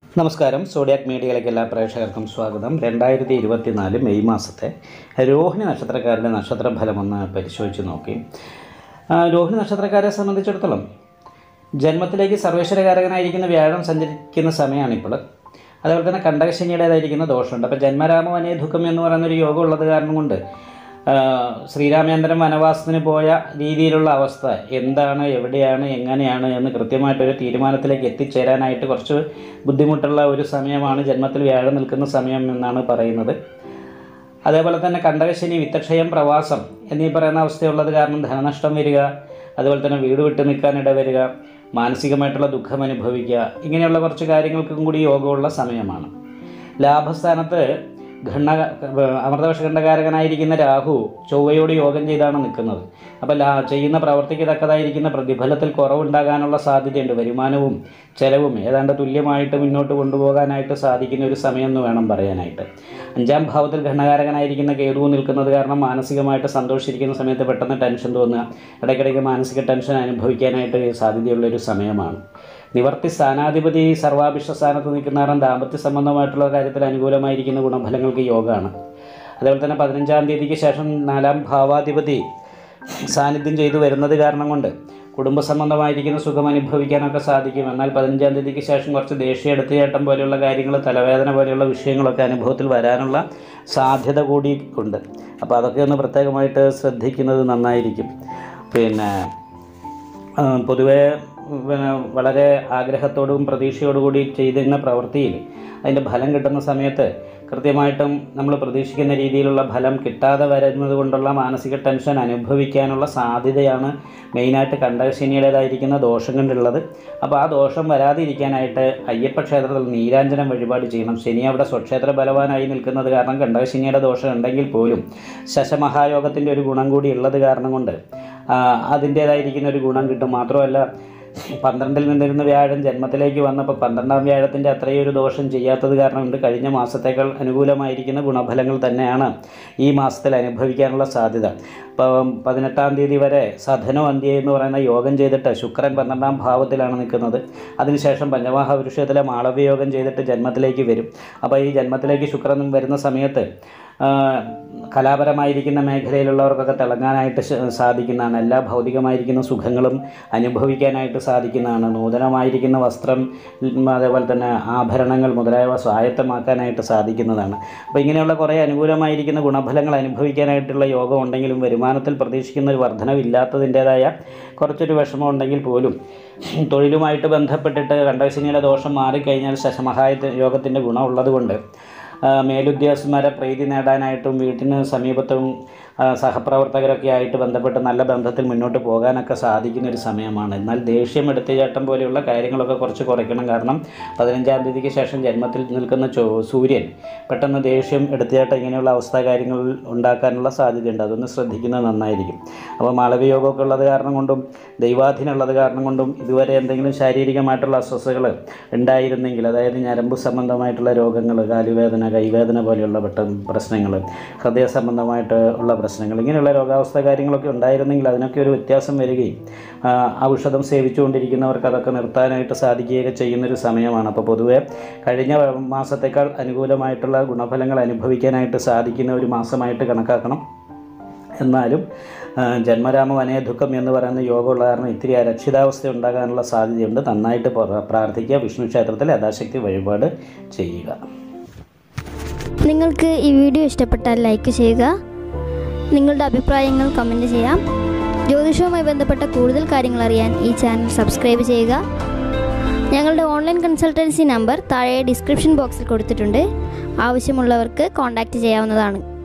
നമസ്കാരം. സോഡിയാക് മീഡിയയിലേക്ക് എല്ലാ പ്രേക്ഷകർക്കും സ്വാഗതം. 2024 മെയ് മാസത്തെ രോഹിണി നക്ഷത്രക്കാരുടെ നക്ഷത്രഫലമൊന്ന് പരിശോധിച്ച് നോക്കി. രോഹിണി നക്ഷത്രക്കാരെ സംബന്ധിച്ചിടത്തോളം ജന്മത്തിലേക്ക് സർവേശ്വരകാരകനായിരിക്കുന്ന വ്യാഴം സഞ്ചരിക്കുന്ന സമയമാണിപ്പോൾ. അതുപോലെ തന്നെ കണ്ടകശനിയുടേതായിരിക്കുന്ന ദോഷമുണ്ട്. അപ്പോൾ ജന്മരാമ വനേ ദുഃഖം എന്ന് പറയുന്നൊരു യോഗം ഉള്ളത് കാരണം കൊണ്ട് ശ്രീരാമേന്ദ്രൻ വനവാസത്തിന് പോയ രീതിയിലുള്ള അവസ്ഥ എന്താണ്, എവിടെയാണ്, എങ്ങനെയാണ് എന്ന് കൃത്യമായിട്ടൊരു തീരുമാനത്തിലേക്ക് എത്തിച്ചേരാനായിട്ട് കുറച്ച് ബുദ്ധിമുട്ടുള്ള ഒരു സമയമാണ് ജന്മത്തിൽ വ്യാഴം നിൽക്കുന്ന സമയം എന്നാണ് പറയുന്നത്. അതേപോലെ തന്നെ കണ്ടകശനി, വിത്തക്ഷയം, പ്രവാസം എന്നീ പറയുന്ന അവസ്ഥയുള്ളത് കാരണം ധനനഷ്ടം വരിക, അതുപോലെ തന്നെ വീട് വിട്ട് നിൽക്കാനിട വരിക, മാനസികമായിട്ടുള്ള ദുഃഖം അനുഭവിക്കുക, ഇങ്ങനെയുള്ള കുറച്ച് കാര്യങ്ങൾക്കും കൂടി യോഗമുള്ള സമയമാണ്. ലാഭസ്ഥാനത്ത് അമൃതവർഷഖണ്ഡകാരകനായിരിക്കുന്ന രാഹു ചൊവ്വയോട് യോഗം ചെയ്താണ് നിൽക്കുന്നത്. അപ്പോൾ ചെയ്യുന്ന പ്രവൃത്തിക്ക് തക്കതായിരിക്കുന്ന പ്രതിഫലത്തിൽ കുറവുണ്ടാകാനുള്ള സാധ്യതയുണ്ട്. വരുമാനവും ചെലവും ഏതാണ്ട് തുല്യമായിട്ട് മുന്നോട്ട് കൊണ്ടുപോകാനായിട്ട് സാധിക്കുന്ന ഒരു സമയം എന്ന് വേണം പറയാനായിട്ട്. 5ാം ഭാവത്തിൽ ഘടകാരകനായിരിക്കുന്ന കേതു നിൽക്കുന്നത് കാരണം മാനസികമായിട്ട് സന്തോഷിച്ചിരിക്കുന്ന സമയത്ത് പെട്ടെന്ന് ടെൻഷൻ തോന്നുക, ഇടയ്ക്കിടയ്ക്ക് മാനസിക ടെൻഷൻ അനുഭവിക്കാനായിട്ട് സാധ്യതയുള്ളൊരു സമയമാണ്. നിവർത്തി സ്ഥാനാധിപതി സർവാഭിഷ്ട സ്ഥാനത്ത് നിൽക്കുന്ന കാരണം ദാമ്പത്യ സംബന്ധമായിട്ടുള്ള കാര്യത്തിൽ അനുകൂലമായിരിക്കുന്ന ഗുണഫലങ്ങൾക്ക് യോഗമാണ്. അതേപോലെ തന്നെ 15ാം തീയതിക്ക് ശേഷം 4ാം ഭാവാധിപതി സാന്നിധ്യം ചെയ്തു വരുന്നത് കാരണം കൊണ്ട് കുടുംബ സംബന്ധമായിരിക്കുന്ന സുഖം അനുഭവിക്കാനൊക്കെ സാധിക്കും. എന്നാൽ 15ാം തീയതിക്ക് ശേഷം കുറച്ച് ദേഷ്യ എടുത്തുചേട്ടം പോലെയുള്ള കാര്യങ്ങൾ, തലവേദന പോലെയുള്ള വിഷയങ്ങളൊക്കെ അനുഭവത്തിൽ വരാനുള്ള സാധ്യത കൂടി ഉണ്ട്. അപ്പോൾ അതൊക്കെ ഒന്ന് പ്രത്യേകമായിട്ട് ശ്രദ്ധിക്കുന്നത് നന്നായിരിക്കും. പിന്നെ പൊതുവേ വളരെ ആഗ്രഹത്തോടും പ്രതീക്ഷയോടുകൂടി ചെയ്തിരുന്ന പ്രവൃത്തിയിൽ അതിൻ്റെ ഫലം കിട്ടുന്ന സമയത്ത് കൃത്യമായിട്ടും നമ്മൾ പ്രതീക്ഷിക്കുന്ന രീതിയിലുള്ള ഫലം കിട്ടാതെ വരുന്നത് കൊണ്ടുള്ള മാനസിക ടെൻഷൻ അനുഭവിക്കാനുള്ള സാധ്യതയാണ് മെയിനായിട്ട് കണ്ടകശനിയുടേതായിരിക്കുന്ന ദോഷം കൊണ്ടുള്ളത്. അപ്പോൾ ആ ദോഷം വരാതിരിക്കാനായിട്ട് അയ്യപ്പ ക്ഷേത്രത്തിൽ നീരാഞ്ജനം വഴിപാട് ചെയ്യണം. ശനി അവിടെ സ്വക്ഷേത്ര ബലവാനായി നിൽക്കുന്നത് കാരണം കണ്ടകശനിയുടെ ദോഷം ഉണ്ടെങ്കിൽ പോലും ശശമഹായോഗത്തിൻ്റെ ഒരു ഗുണം കൂടി ഉള്ളത് കാരണം കൊണ്ട് അതിൻ്റേതായിരിക്കുന്ന ഒരു ഗുണം കിട്ടും. മാത്രമല്ല 12ൽ നിന്നിരുന്ന വ്യാഴം ജന്മത്തിലേക്ക് വന്നപ്പോൾ 12ാം വ്യാഴത്തിൻ്റെ അത്രയും ഒരു ദോഷം ചെയ്യാത്തത് കാരണം കൊണ്ട് കഴിഞ്ഞ മാസത്തേക്കാൾ അനുകൂലമായിരിക്കുന്ന ഗുണഫലങ്ങൾ തന്നെയാണ് ഈ മാസത്തിൽ അനുഭവിക്കാനുള്ള സാധ്യത. ഇപ്പം 18ാം തീയതി വരെ സധനോ അന്ത്യ എന്ന് പറയുന്ന യോഗം ചെയ്തിട്ട് ശുക്രൻ 12ാം ഭാവത്തിലാണ് നിൽക്കുന്നത്. അതിനുശേഷം പഞ്ചമഹാപുരുഷത്തിലെ മാളവ്യ യോഗം ചെയ്തിട്ട് ജന്മത്തിലേക്ക് വരും. അപ്പോൾ ഈ ജന്മത്തിലേക്ക് ശുക്രൻ വരുന്ന സമയത്ത് കലാപരമായിരിക്കുന്ന മേഖലയിലുള്ളവർക്കൊക്കെ തിളങ്ങാനായിട്ട് സാധിക്കുന്നതാണ്. എല്ലാ ഭൗതികമായിരിക്കുന്ന സുഖങ്ങളും അനുഭവിക്കാനായിട്ട് സാധിക്കുന്നതാണ്. നൂതനമായിരിക്കുന്ന വസ്ത്രം, അതേപോലെ തന്നെ ആഭരണങ്ങൾ മുതലായവ സ്വായത്തമാക്കാനായിട്ട് സാധിക്കുന്നതാണ്. അപ്പോൾ ഇങ്ങനെയുള്ള കുറേ അനുകൂലമായിരിക്കുന്ന ഗുണഫലങ്ങൾ അനുഭവിക്കാനായിട്ടുള്ള യോഗം ഉണ്ടെങ്കിലും വരുമാനത്തിൽ പ്രതീക്ഷിക്കുന്ന ഒരു വർധനവില്ലാത്തതിൻ്റേതായ കുറച്ചൊരു വിഷമം ഉണ്ടെങ്കിൽ പോലും തൊഴിലുമായിട്ട് ബന്ധപ്പെട്ടിട്ട് കണ്ടകശനിയുടെ ദോഷം മാറിക്കഴിഞ്ഞാൽ ശശമഹായ യോഗത്തിൻ്റെ ഗുണം ഉള്ളതുകൊണ്ട് മേലുദ്യോഗസ്ഥന്മാരെ പ്രീതി നേടാനായിട്ടും വീട്ടിന് സമീപത്തും സഹപ്രവർത്തകരൊക്കെ ആയിട്ട് ബന്ധപ്പെട്ട് നല്ല ബന്ധത്തിൽ മുന്നോട്ട് പോകാനൊക്കെ സാധിക്കുന്ന ഒരു സമയമാണ്. എന്നാൽ ദേഷ്യം എടുത്തുചാട്ടം പോലെയുള്ള കാര്യങ്ങളൊക്കെ കുറച്ച് കുറയ്ക്കണം. കാരണം 15ാം തീയതിക്ക് ശേഷം ജന്മത്തിൽ നിൽക്കുന്ന സൂര്യൻ പെട്ടെന്ന് ദേഷ്യം എടുത്തുചാട്ടം ഇങ്ങനെയുള്ള അവസ്ഥാ കാര്യങ്ങൾ ഉണ്ടാക്കാനുള്ള സാധ്യതയുണ്ട്. അതൊന്ന് ശ്രദ്ധിക്കുന്നത് നന്നായിരിക്കും. അപ്പോൾ മാളവ്യയോഗമൊക്കെ ഉള്ളത് കാരണം കൊണ്ടും ദൈവാധീനമുള്ളത് കാരണം കൊണ്ടും ഇതുവരെ എന്തെങ്കിലും ശാരീരികമായിട്ടുള്ള അസ്വസ്ഥതകൾ ഉണ്ടായിരുന്നെങ്കിൽ, അതായത് ഞരമ്പ് സംബന്ധമായിട്ടുള്ള രോഗങ്ങൾ, കാലുവേദന, കൈവേദന പോലെയുള്ള പ്രശ്നങ്ങൾ, ഹൃദയ സംബന്ധമായിട്ട് ഉള്ള പ്രശ്നങ്ങൾ, ഇങ്ങനെയുള്ള രോഗാവസ്ഥ കാര്യങ്ങളൊക്കെ ഉണ്ടായിരുന്നെങ്കിൽ അതിനൊക്കെ ഒരു വ്യത്യാസം വരികയും ഔഷധം സേവിച്ചുകൊണ്ടിരിക്കുന്നവർക്ക് അതൊക്കെ നിർത്താനായിട്ട് സാധിക്കുകയൊക്കെ ചെയ്യുന്നൊരു സമയമാണ്. അപ്പോൾ പൊതുവെ കഴിഞ്ഞ മാസത്തേക്കാൾ അനുകൂലമായിട്ടുള്ള ഗുണഫലങ്ങൾ അനുഭവിക്കാനായിട്ട് സാധിക്കുന്ന ഒരു മാസമായിട്ട് കണക്കാക്കണം. എന്നാലും ജന്മരാമ വനേ ദുഃഖം എന്ന് പറയുന്ന യോഗമുള്ള കാരണം ഇത്തിരി അരക്ഷിതാവസ്ഥ ഉണ്ടാകാനുള്ള സാധ്യതയുണ്ട്. നന്നായിട്ട് പ്രാർത്ഥിക്കുക. വിഷ്ണു ക്ഷേത്രത്തിൽ യഥാശക്തി വഴിപാട് ചെയ്യുക. നിങ്ങൾക്ക് ഈ വീഡിയോ ഇഷ്ടപ്പെട്ടാൽ ലൈക്ക് ചെയ്യുക. നിങ്ങളുടെ അഭിപ്രായങ്ങൾ കമൻറ്റ് ചെയ്യാം. ജ്യോതിഷവുമായി ബന്ധപ്പെട്ട കൂടുതൽ കാര്യങ്ങൾ അറിയാൻ ഈ ചാനൽ സബ്സ്ക്രൈബ് ചെയ്യുക. ഞങ്ങളുടെ ഓൺലൈൻ കൺസൾട്ടൻസി നമ്പർ താഴെ ഡിസ്ക്രിപ്ഷൻ ബോക്സിൽ കൊടുത്തിട്ടുണ്ട്. ആവശ്യമുള്ളവർക്ക് കോൺടാക്റ്റ് ചെയ്യാവുന്നതാണ്.